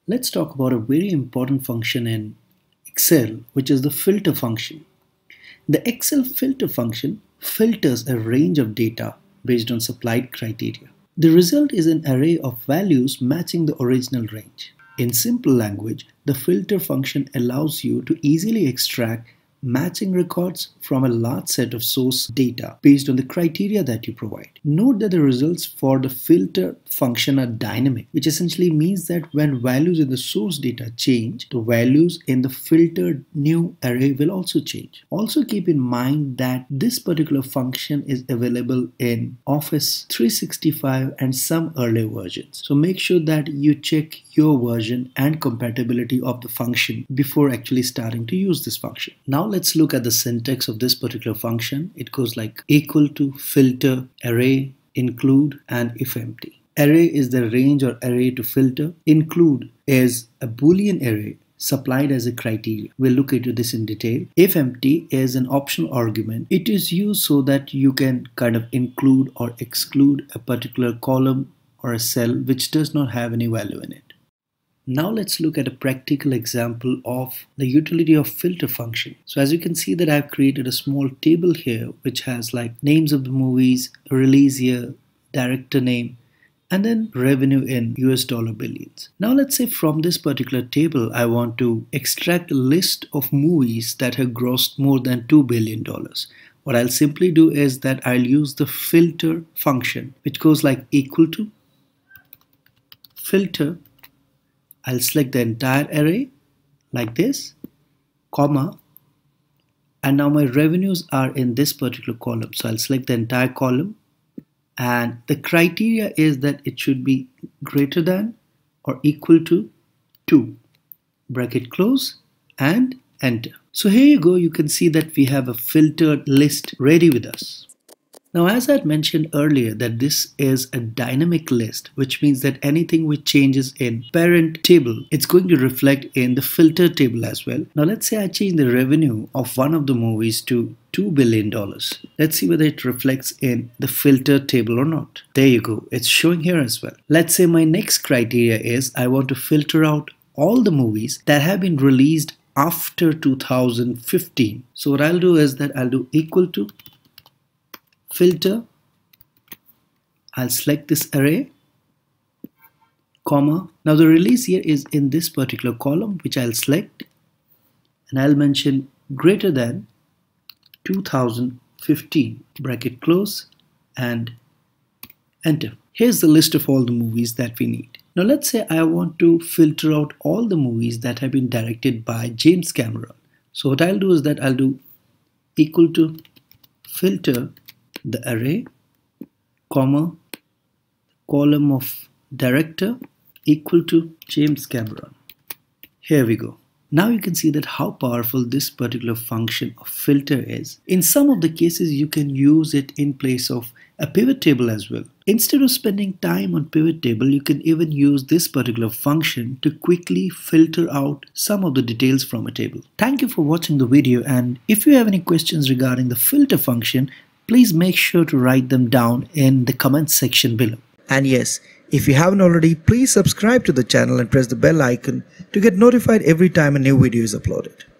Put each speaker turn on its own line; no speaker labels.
Let's talk about a very important function in Excel, which is the filter function. The Excel filter function filters a range of data based on supplied criteria. The result is an array of values matching the original range. In simple language, the filter function allows you to easily extract matching records from a large set of source data based on the criteria that you provide. Note that the results for the filter function are dynamic, which essentially means that when values in the source data change, the values in the filtered new array will also change. Also keep in mind that this particular function is available in Office 365 and some earlier versions. So make sure that you check your version and compatibility of the function before actually starting to use this function. Now let's look at the syntax of this particular function. It goes like equal to filter array include and if empty. Array is the range or array to filter. Include is a Boolean array supplied as a criteria. We'll look into this in detail. If empty is an optional argument. It is used so that you can kind of include or exclude a particular column or a cell which does not have any value in it. Now let's look at a practical example of the utility of filter function. So as you can see that I've created a small table here which has like names of the movies, release year, director name, and then revenue in US dollar billions. Now let's say from this particular table I want to extract a list of movies that have grossed more than $2 billion. What I'll simply do is that I'll use the filter function which goes like equal to filter. I'll select the entire array like this, comma, and now my revenues are in this particular column. So I'll select the entire column, and the criteria is that it should be greater than or equal to 2, bracket close, and enter. So here you go, you can see that we have a filtered list ready with us. Now, as I had mentioned earlier that this is a dynamic list, which means that anything which changes in parent table, it's going to reflect in the filter table as well. Now, let's say I change the revenue of one of the movies to $2 billion. Let's see whether it reflects in the filter table or not. There you go. It's showing here as well. Let's say my next criteria is I want to filter out all the movies that have been released after 2015. So what I'll do is that I'll do equal to filter, I'll select this array, comma. Now the release year is in this particular column which I'll select, and I'll mention greater than 2015, bracket close, and enter. Here's the list of all the movies that we need. Now let's say I want to filter out all the movies that have been directed by James Cameron. So what I'll do is that I'll do equal to filter the array, comma, column of director equal to James Cameron. Here we go. Now you can see that how powerful this particular function of filter is. In some of the cases you can use it in place of a pivot table as well. Instead of spending time on pivot table, you can even use this particular function to quickly filter out some of the details from a table. Thank you for watching the video, and if you have any questions regarding the filter function, please make sure to write them down in the comments section below.
And yes, if you haven't already, please subscribe to the channel and press the bell icon to get notified every time a new video is uploaded.